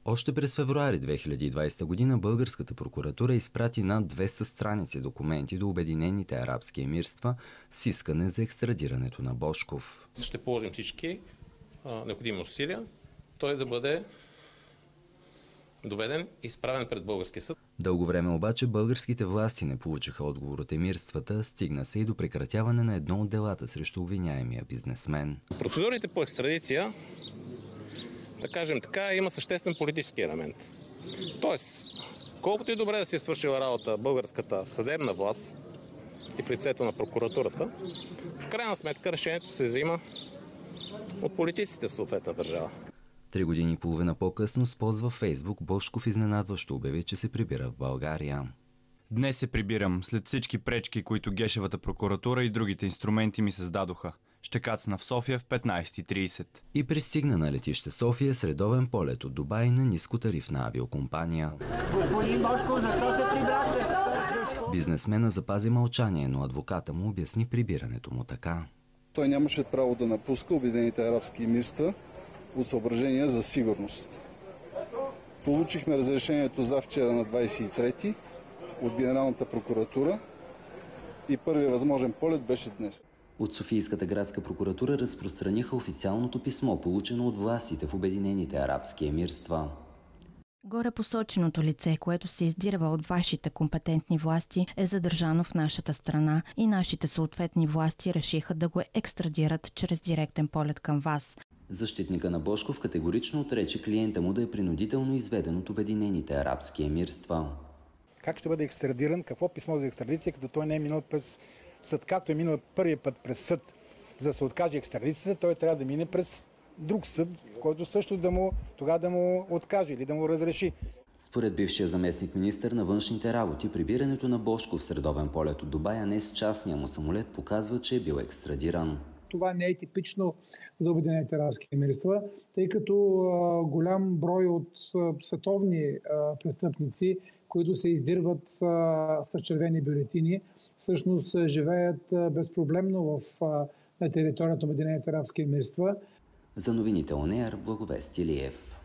Още през февруари 2020 година българската прокуратура изпрати над 200 страници документи до Обединените арабски емирства с искане за екстрадирането на Божков. Ще положим всички необходими усилия той да бъде доведен и изправен пред българския съд. Дълго време обаче българските власти не получиха отговор от емирствата, стигна се и до прекратяване на едно от делата срещу обвиняемия бизнесмен. Процедурите по екстрадиция, да кажем така, има съществен политически елемент. Тоест, колкото и добре да си е свършила работа българската съдебна власт и в лицето на прокуратурата, в крайна сметка решението се взима от политиците в съответна държава. 3 години и половина по-късно с пост във Фейсбук Божков изненадващо обяви, че се прибира в България. Днес се прибирам, след всички пречки, които Гешевата прокуратура и другите инструменти ми създадоха. Ще кацна в София в 15:30. И пристигна на летище София с редовен полет от Дубай на нискотарифна авиокомпания. Господин Божков, защо се прибрахте? Бизнесмена запази мълчание, но адвоката му обясни прибирането му така. Той нямаше право да напуска Обединените арабски емирства от съображения за сигурност. Получихме разрешението за вчера на 23-ти от Генералната прокуратура и първият възможен полет беше днес. От Софийската градска прокуратура разпространиха официалното писмо, получено от властите в Обединените арабски емирства. Горе посоченото лице, което се издирва от вашите компетентни власти, е задържано в нашата страна и нашите съответни власти решиха да го екстрадират чрез директен полет към вас. Защитника на Божков категорично отрече клиента му да е принудително изведен от Обединените арабски емирства. Как ще бъде екстрадиран? Какво писмо за екстрадиция, като той не е минал през съд? Както е минал първия път през съд, за да се откаже екстрадицията, той трябва да мине през друг съд, който също да му откаже или да му разреши. Според бившия заместник-министър на външните работи, прибирането на Божков с редовен полет от Дубай, а не с частния му самолет, показва, че е бил екстрадиран. Това не е типично за Обединените арабски емирства, тъй като голям брой от световни престъпници, които се издирват с червени бюлетини, всъщност живеят безпроблемно на територията на Обединените арабски емирства. За новините ОНЕР, Благовест Илиев.